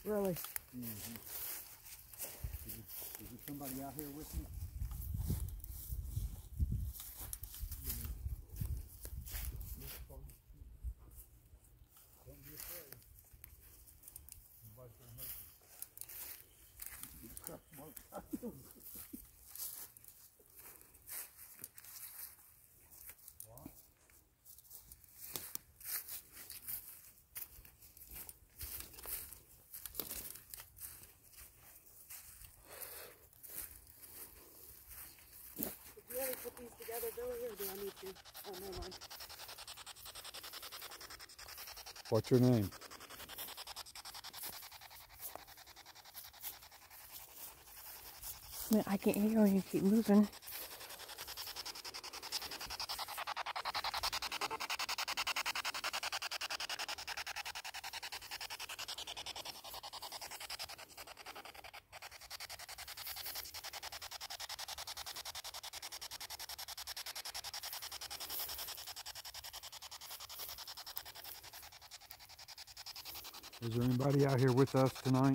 Really? Mm-hmm. Is there somebody out here with me? Don't be afraid. Nobody's gonna hurt you. What? Did you ever put these together, Billy, or do I need to? Oh, never mind. What's your name? I can't hear you when you keep moving. Is there anybody out here with us tonight?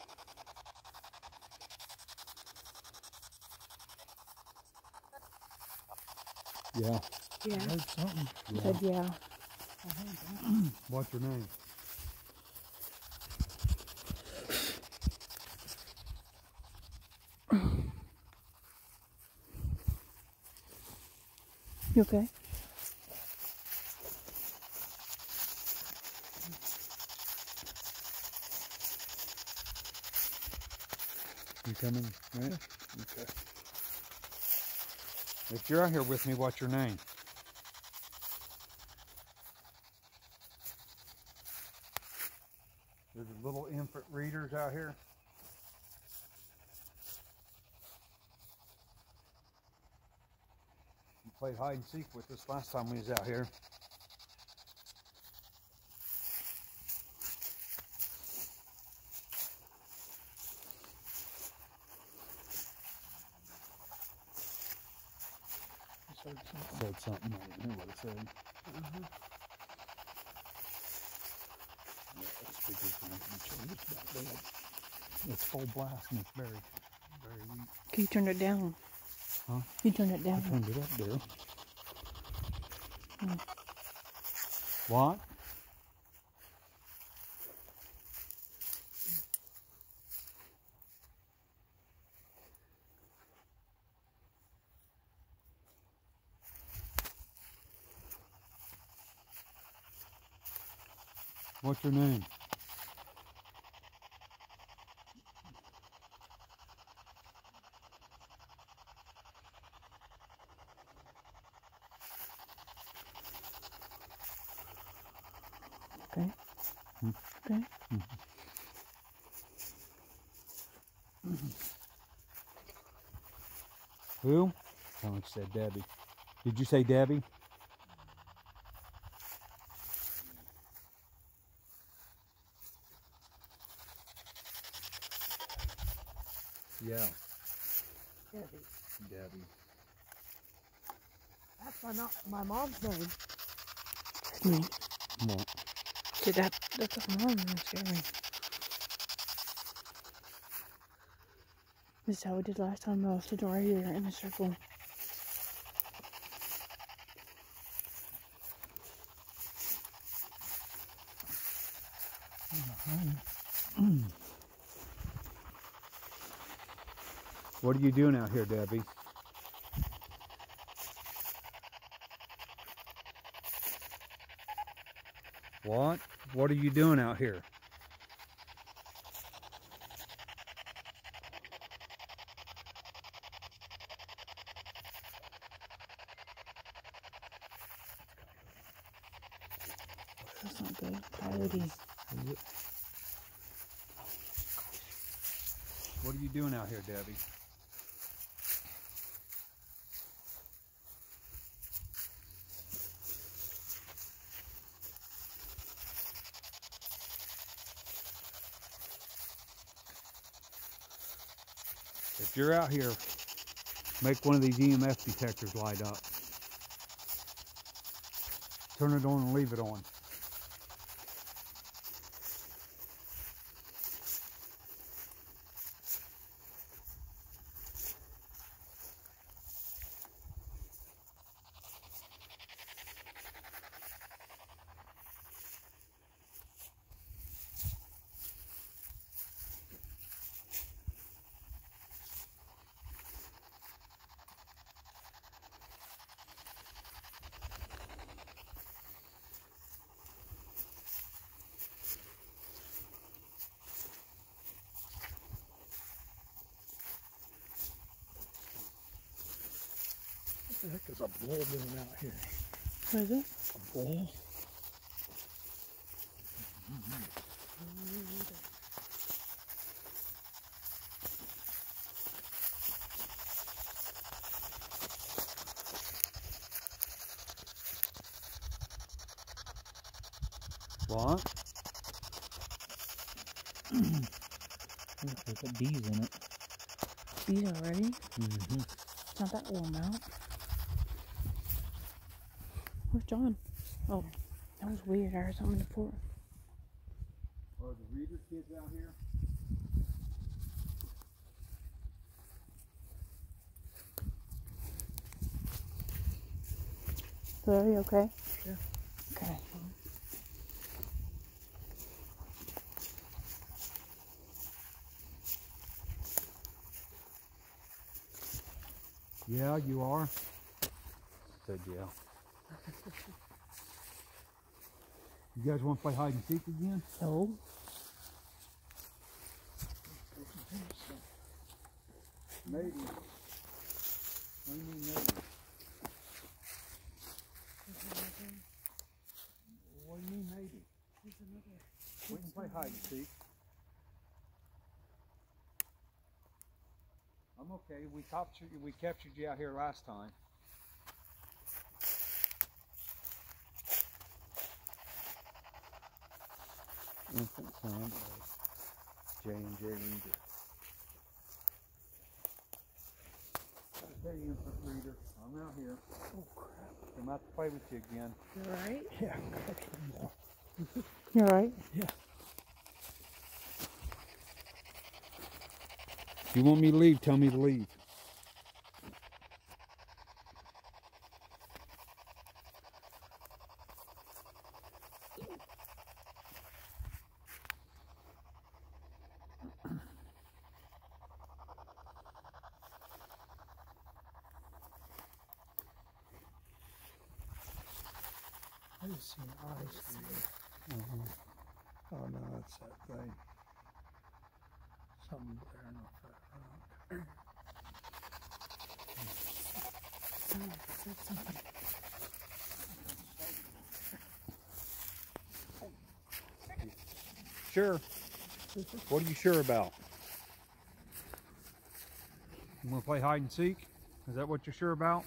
Yeah. Yeah. I heard something. I said yeah. What's your name? You okay? You coming? Right? Okay. If you're out here with me, what's your name? There's little infant readers out here. You played hide and seek with us last time we was out here. Said something. I didn't hear what it said. Yeah, that speaker's going to be changed back there. It's full blast and it's very weak. Can you turn it down? Huh? You turn it down. I turned it up there. Mm. What? What's your name? Okay. Hmm. Okay. Who? Sound like you said Debbie. Did you say Debbie? Yeah. Debbie. Debbie. That's my mom's name. Me. What? See, that's what mom was scary. This is how we did last time though. Sitting right here in a circle. What are you doing out here, Debbie? What? What are you doing out here? That's not good. Coyote. What are you doing out here, Debbie? If you're out here, make one of these EMF detectors light up. Turn it on and leave it on. What the heck is a bull doing out here? What is it? A bull? What? There's got bees in it. Bees already? Mm-hmm. It's not that warm out. Where's John? Oh, that was weird. I heard something in the floor. Are the reader kids out here? So are you okay? Yeah. Okay. Yeah, you are. Said yeah. You guys want to play hide and seek again? No. Maybe. What do you mean maybe? What do you mean maybe? We can play hide and seek. I'm okay. We captured you out here last time. Infant son of J&J Reader. Hey, infant reader, I'm out here. Oh crap! I'm out to play with you again. You alright? Yeah. You alright? Yeah. If you want me to leave, tell me to leave. I just seen eyes through there. Oh no, that's that thing. Something glaring off that rock. Sure. What are you sure about? You want to play hide and seek? Is that what you're sure about?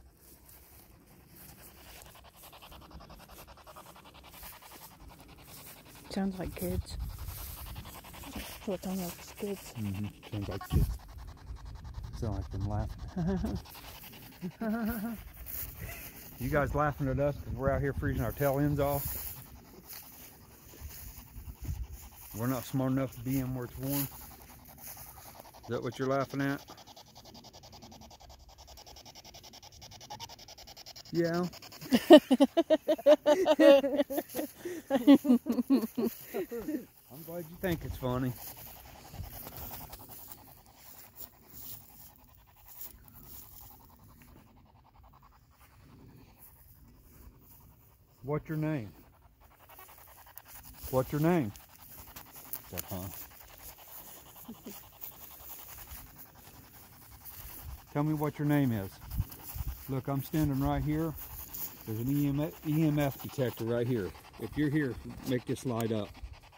Sounds like kids. That's what it sounds like is kids. Mm-hmm. Sounds like kids. Sound like them laughing. You guys laughing at us because we're out here freezing our tail ends off? We're not smart enough to be in where it's warm? Is that what you're laughing at? Yeah. I'm glad you think it's funny. What's your name? What's your name? That, huh? Tell me what your name is. Look, I'm standing right here. There's an EMF detector right here. If you're here, make this light up.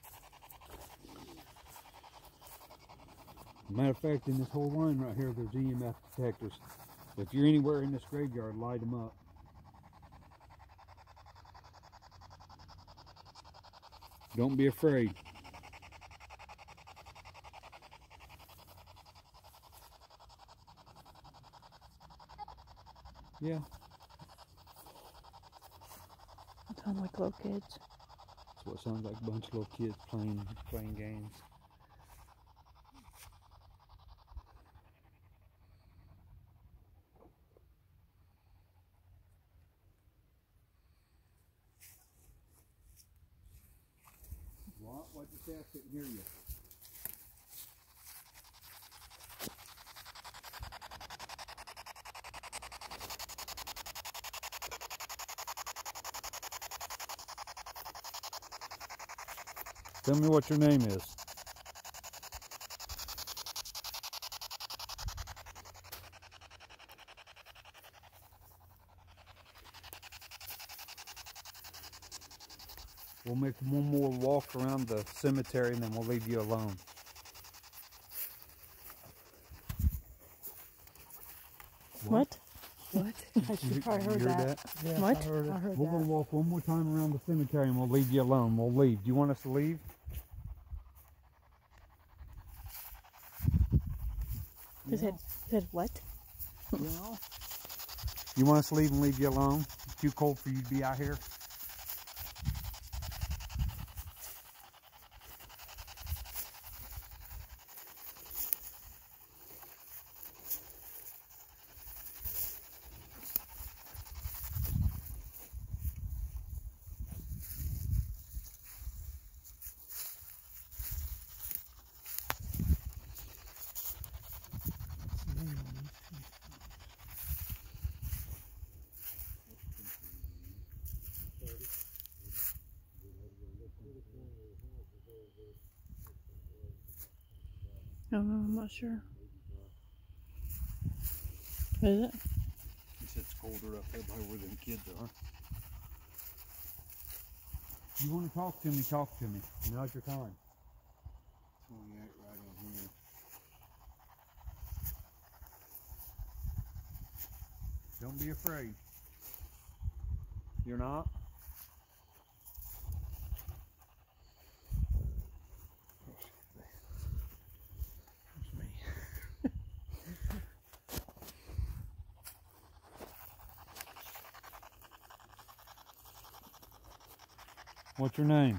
Matter of fact, in this whole line right here, there's EMF detectors. If you're anywhere in this graveyard, light them up. Don't be afraid. Yeah. It sounds like little kids. That's what it sounds like, a bunch of little kids playing games. What? What'd you say? I couldn't hear you. Tell me what your name is. We'll make one more walk around the cemetery and then we'll leave you alone. What? What? I should probably heard You heard that. that? What? I heard We're going to walk one more time around the cemetery and we'll leave you alone. We'll leave. Do you want us to leave? He said what? Yeah. You want us to leave and leave you alone? It's too cold for you to be out here? No, I'm not sure. Is it? He said it's colder up there by where them kids are. You want to talk to me, talk to me. Now's your time. 28 right on here. Don't be afraid. You're not? There's me. What's your name?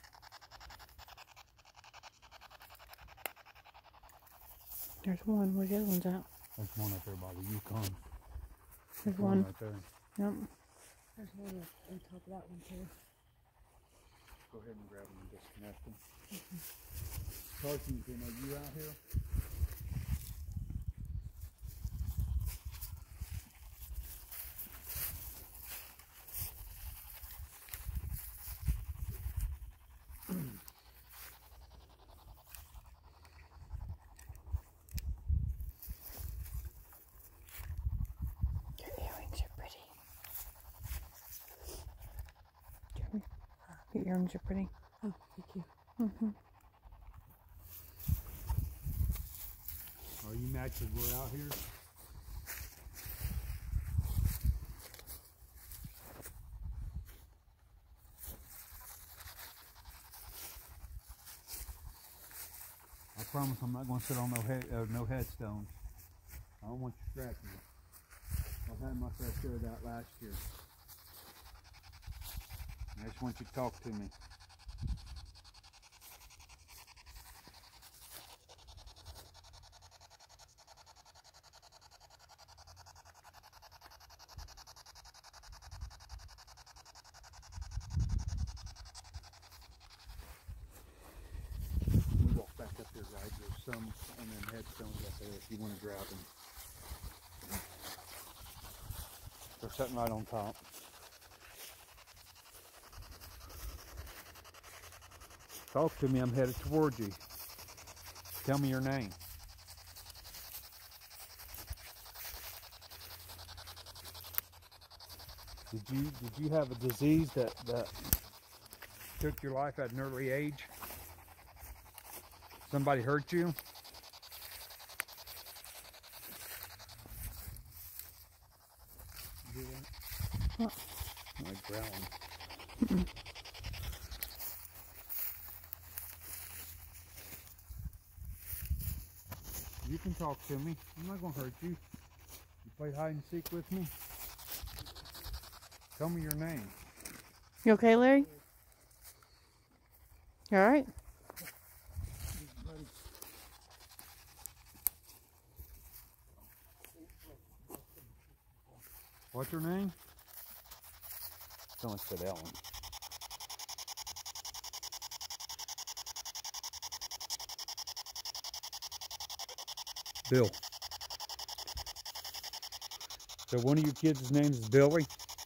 There's one. Where the other one's at? There's one up there by the Yukon. There's one. Right there. Yep. There's one on top of that one too. Go ahead and grab them and disconnect them. Tarkington, are you out here? Your earrings are pretty. Jeremy, your earrings are pretty. Oh, thank you. Mm-hmm. Are you mad because we're out here? I promise I'm not going to sit on no headstones. I don't want you scratching it. I've had my fair share of that last year. I just want you to talk to me. We walk back up there, right? There's some on them headstones up there if you want to grab them. They're sitting right on top. Talk to me, I'm headed towards you. Tell me your name. Did you have a disease that took your life at an early age? Somebody hurt you? You hear that? What? Like growling. You can talk to me. I'm not going to hurt you. You play hide and seek with me? Tell me your name. You okay, Larry? You alright? What's your name? Someone said Ellen. Bill. So one of your kids' names is Billy?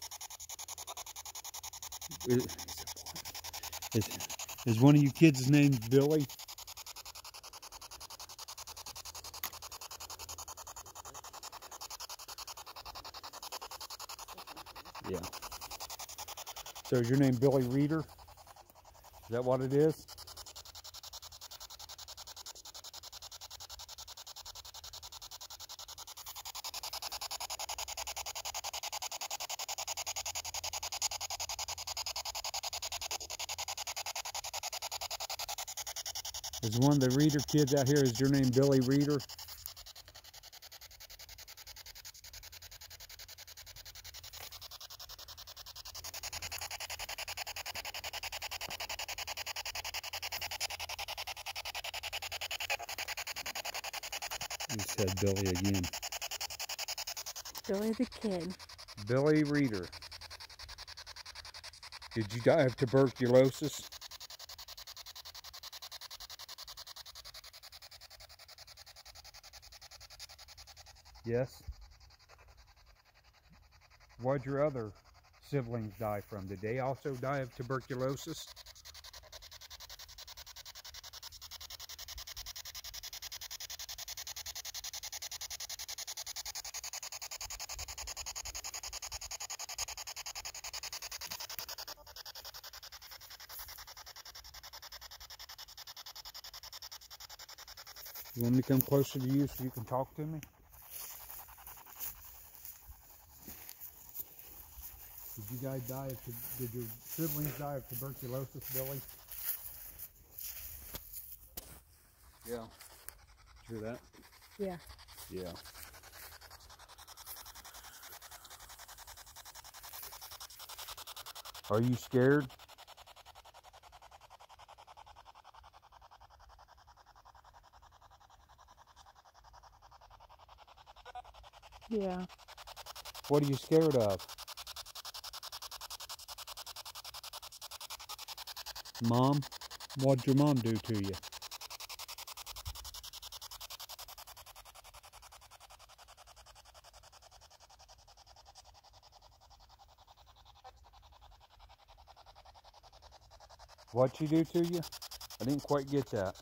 Is one of you kids' names Billy? Yeah. So is your name Billy Reeder? that what it is? Is one of the Reader kids out here, is your name Billy Reader? You said Billy again. Billy the Kid. Billy Reader. Did you die of tuberculosis? Yes. What'd your other siblings die from? Did they also die of tuberculosis? You want me to come closer to you so you can talk to me? Did you guys die of, did your siblings die of tuberculosis, Billy? Yeah. Did you hear that? Yeah. Yeah. Are you scared? Yeah. What are you scared of? Mom? What'd your mom do to you? What'd she do to you? I didn't quite get that.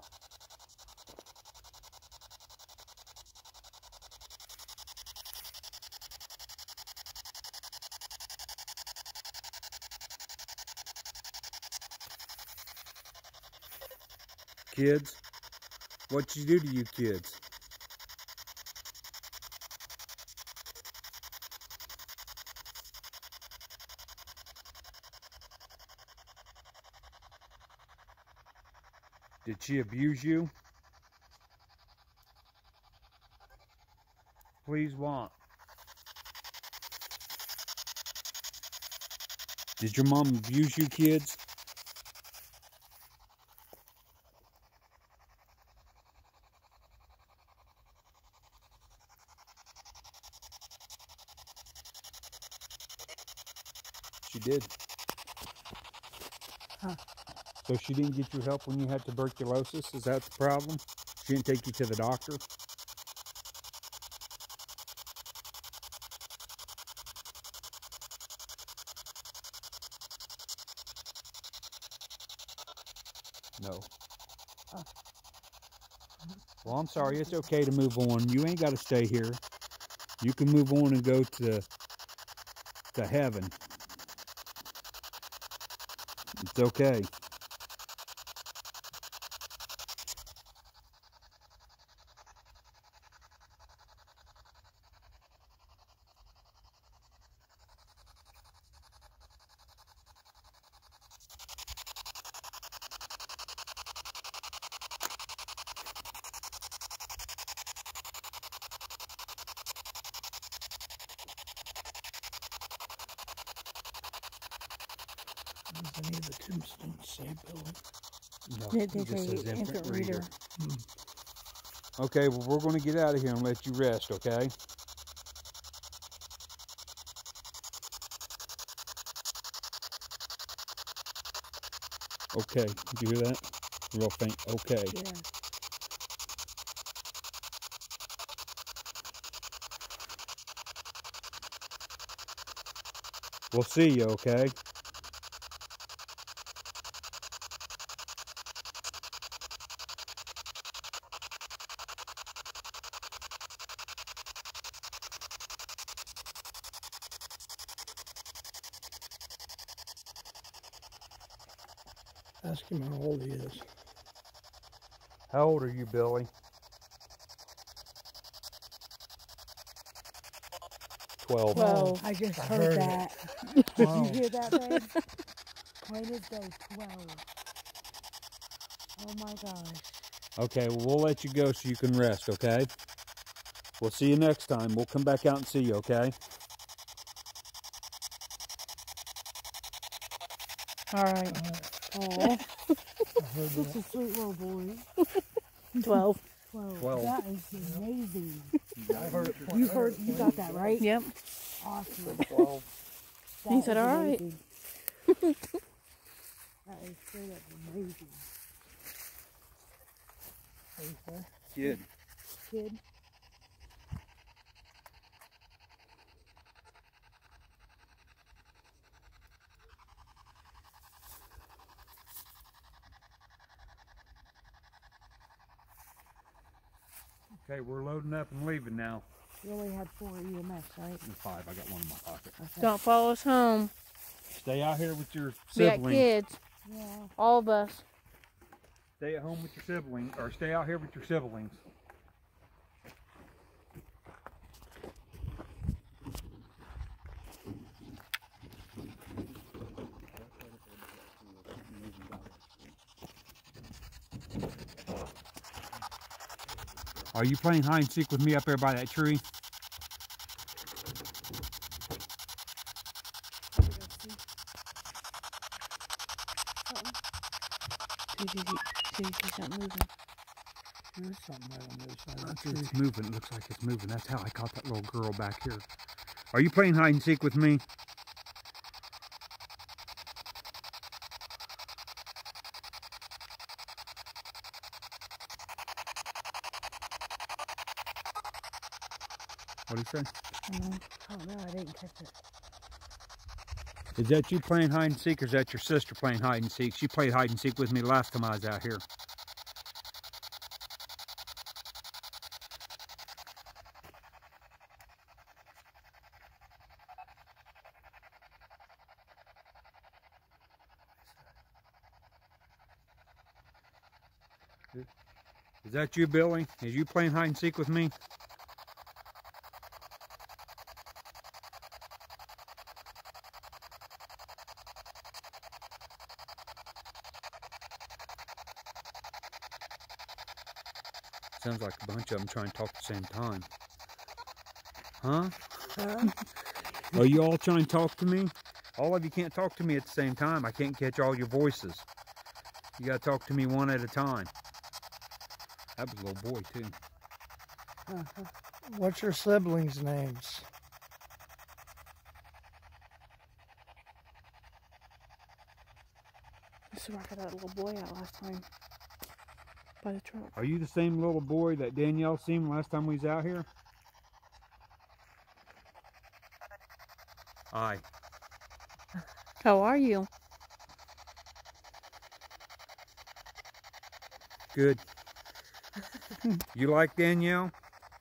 Kids? What'd she do to you kids? Did she abuse you? Please what? Did your mom abuse you kids? She did. Huh. So she didn't get you help when you had tuberculosis? Is that the problem? She didn't take you to the doctor? No. Oh. Well, I'm sorry. It's okay to move on. You ain't got to stay here. You can move on and go to heaven. It's okay. Does any of the tombstones say Billy? No, They it just say says infant reader. Hmm. Okay, well, we're going to get out of here and let you rest, okay? Okay, did you hear that? Real faint. Okay. Yeah. We'll see you, okay? Ask him how old he is. How old are you, Billy? 12. 12. I just I heard heard that. it. Did Wow. you hear that, babe? Plain as day, 12. Oh my gosh. Okay, well, we'll let you go so you can rest, okay? We'll see you next time. We'll come back out and see you, okay? All right. Oh, I heard such that. a sweet little boy. 12. 12. 12. That is amazing. I heard it. You got that right? Yep. Awesome. 12. That He said, is "All right." amazing. That is straight up amazing. Kid. Kid. Okay, we're loading up and leaving now. You only had 4 EMS, right? And 5, I got one in my pocket. Okay. Don't follow us home. Stay out here with your We got siblings. kids. Yeah. All of us. Stay at home with your siblings, or stay out here with your siblings. Are you playing hide and seek with me up there by that tree? See something moving. There's something right on the other side of Look, the tree. it's moving. It looks like it's moving. That's how I caught that little girl back here. Are you playing hide and seek with me? What do you say? Oh no, I didn't catch it. Is that you playing hide and seek, or is that your sister playing hide and seek? She played hide and seek with me last time I was out here. Is that you, Billy? Is you playing hide and seek with me? Sounds like a bunch of them trying to talk at the same time. Huh? Are you all trying to talk to me? All of you can't talk to me at the same time. I can't catch all your voices. You gotta talk to me one at a time. That was a little boy too. What's your siblings' names? This is where I got that little boy out last time. By the truck. Are you the same little boy that Danielle seen last time we was out here? Aye. How are you? Good. You like Danielle?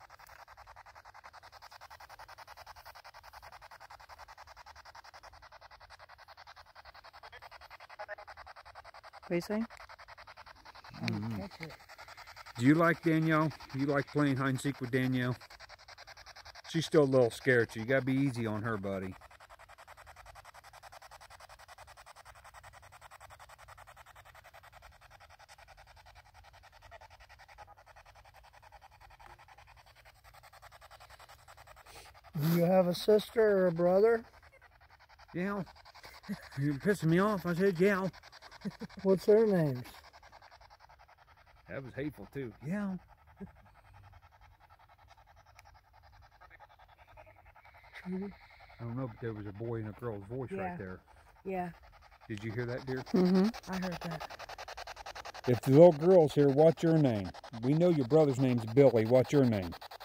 What do you say? I didn't catch it. Do you like Danielle? You like playing hide and seek with Danielle? She's still a little scared, so you gotta be easy on her, buddy. Do you have a sister or a brother? Yeah. You're pissing me off. I said, yeah. What's their names? That was hateful too. Yeah. Trudy? I don't know, but there was a boy and a girl's voice Yeah. right there. Yeah, Did you hear that, dear? Mm-hmm. I heard that. If the little girl's here, what's your name? We know your brother's name's Billy. What's your name?